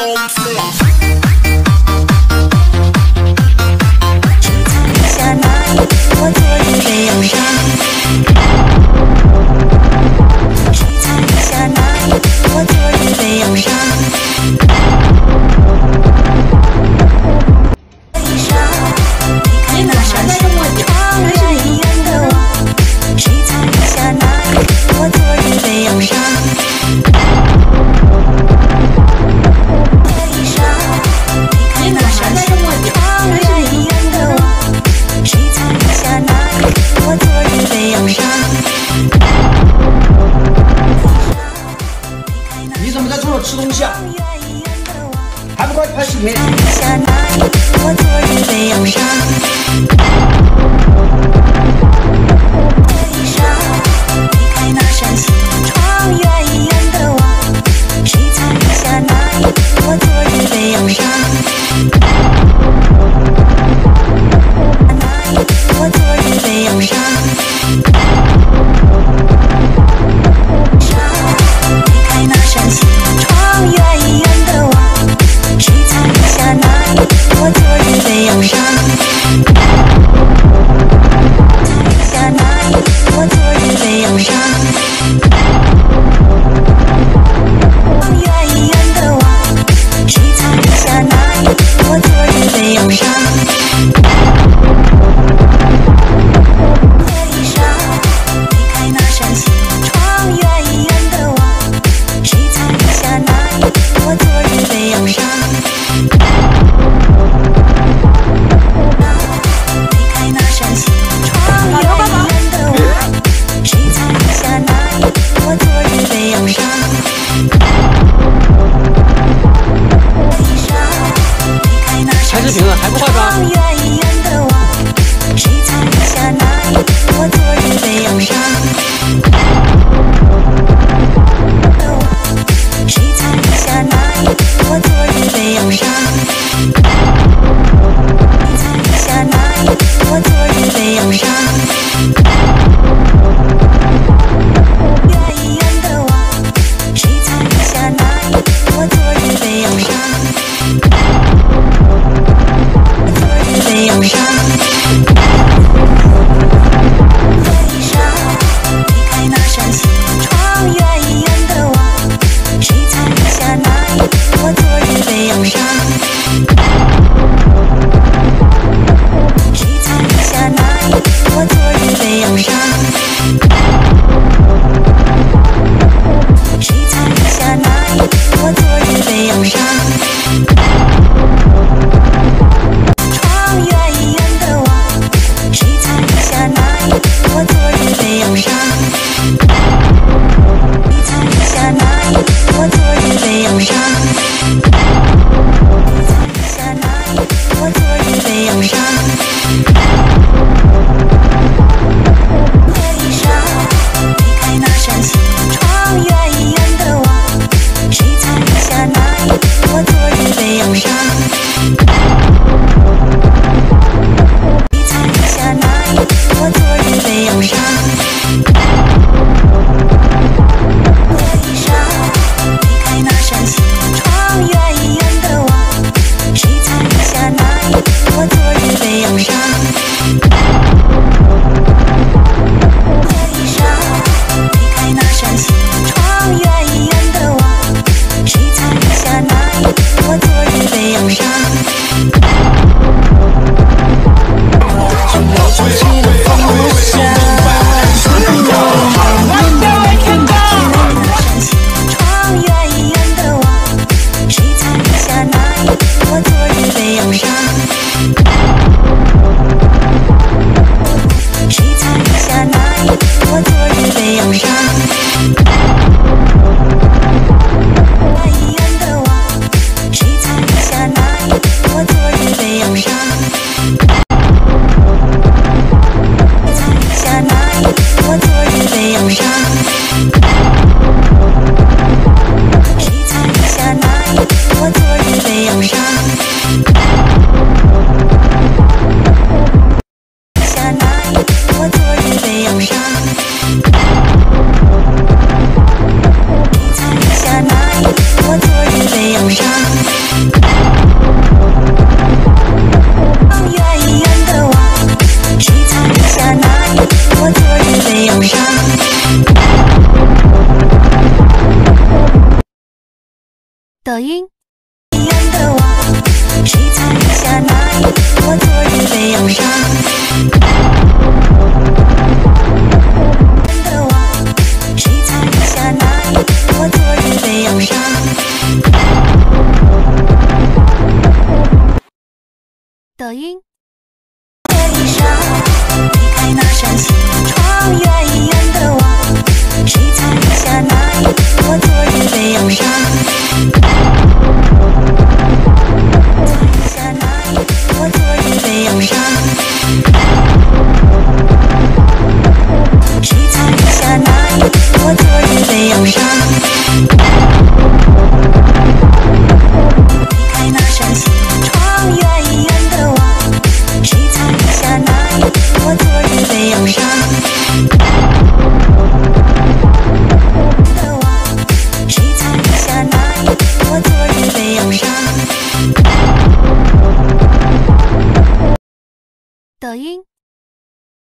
下那夜，我昨日最忧伤。谁猜下那夜，我昨日最忧伤。衣裳，离开那扇窗远远的望。谁猜下那夜，我昨日最忧伤。衣裳，离开那扇窗远远的望。谁猜下那夜，我昨日最忧伤。 你怎么在桌上吃东西啊？还不快拍视频！ 下那夜，我昨日最忧伤。衣裳，离开那扇西窗远远的望。谁猜下那夜，我昨日最忧伤。那夜，我昨日最忧伤。离开那扇西窗远远的望。谁猜下那夜，我昨日最忧伤。 抖音。 远的望，谁猜一下那一天我昨日最忧伤？远的望，谁猜一下那一天我昨日最忧伤？ 抖音。 夜里上，离开那扇西窗，远远的望，谁猜一下那一天我昨日最忧伤？我昨日最忧伤，谁猜一下那一天我昨日最忧伤？离开那扇西窗，远远的望，谁猜一下那一天我昨日最忧伤？的望，谁猜一下那一天我昨日最忧伤？ 抖音。